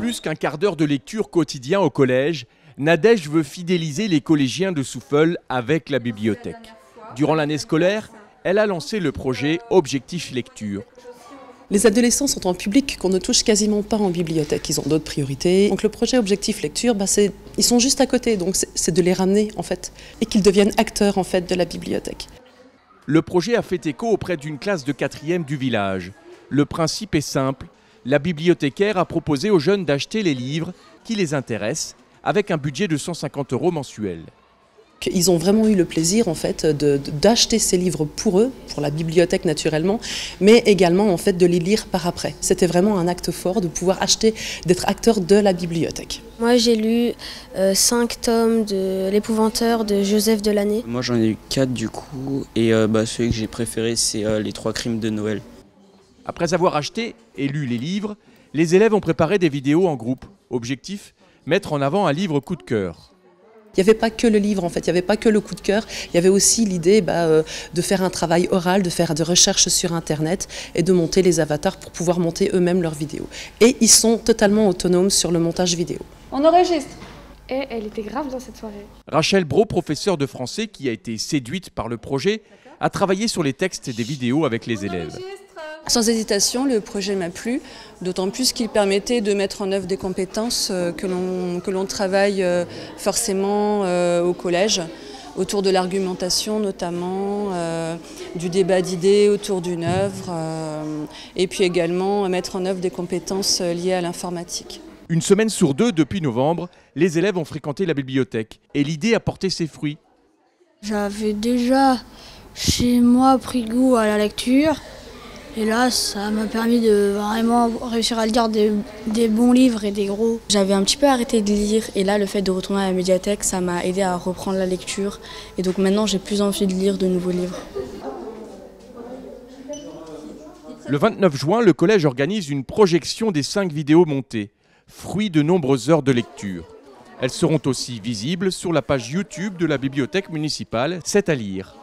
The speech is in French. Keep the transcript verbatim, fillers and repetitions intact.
Plus qu'un quart d'heure de lecture quotidien au collège, Nadège veut fidéliser les collégiens de Souffeul avec la bibliothèque. Durant l'année scolaire, elle a lancé le projet Objectif Lecture. Les adolescents sont en public qu'on ne touche quasiment pas en bibliothèque, ils ont d'autres priorités. Donc le projet Objectif Lecture, bah c'est, ils sont juste à côté, donc c'est de les ramener en fait, et qu'ils deviennent acteurs en fait de la bibliothèque. Le projet a fait écho auprès d'une classe de quatrième du village. Le principe est simple, la bibliothécaire a proposé aux jeunes d'acheter les livres qui les intéressent, avec un budget de cent cinquante euros mensuel. Ils ont vraiment eu le plaisir en fait de, de, d'acheter ces livres pour eux, pour la bibliothèque naturellement, mais également en fait de les lire par après. C'était vraiment un acte fort de pouvoir acheter, d'être acteur de la bibliothèque. Moi j'ai lu euh, cinq tomes de L'Épouvanteur de Joseph Delaney. Moi j'en ai eu quatre du coup, et euh, bah, celui que j'ai préféré c'est euh, Les Trois Crimes de Noël. Après avoir acheté et lu les livres, les élèves ont préparé des vidéos en groupe. Objectif, mettre en avant un livre coup de cœur. Il n'y avait pas que le livre en fait, il n'y avait pas que le coup de cœur, il y avait aussi l'idée bah, euh, de faire un travail oral, de faire des recherches sur internet et de monter les avatars pour pouvoir monter eux-mêmes leurs vidéos. Et ils sont totalement autonomes sur le montage vidéo. On enregistre. Et elle était grave dans cette soirée. Rachel Brault, professeure de français qui a été séduite par le projet, a travaillé sur les textes des vidéos avec les élèves. Sans hésitation, le projet m'a plu, d'autant plus qu'il permettait de mettre en œuvre des compétences que l'on que l'on travaille forcément au collège, autour de l'argumentation notamment, euh, du débat d'idées autour d'une œuvre, euh, et puis également mettre en œuvre des compétences liées à l'informatique. Une semaine sur deux depuis novembre, les élèves ont fréquenté la bibliothèque et l'idée a porté ses fruits. J'avais déjà chez moi pris goût à la lecture. Et là, ça m'a permis de vraiment réussir à lire des, des bons livres et des gros. J'avais un petit peu arrêté de lire et là, le fait de retourner à la médiathèque, ça m'a aidé à reprendre la lecture. Et donc maintenant, j'ai plus envie de lire de nouveaux livres. Le vingt-neuf juin, le collège organise une projection des cinq vidéos montées, fruit de nombreuses heures de lecture. Elles seront aussi visibles sur la page YouTube de la bibliothèque municipale C'est à lire.